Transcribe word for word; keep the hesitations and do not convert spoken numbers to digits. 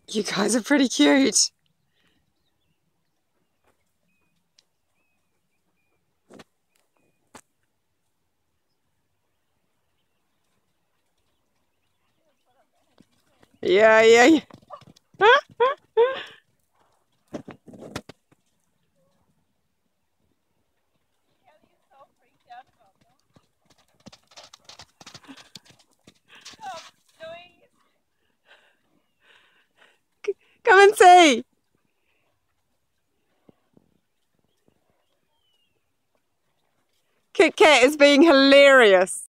You guys are pretty cute. Yeah, yeah, yeah. Come and see. Kit Kat is being hilarious.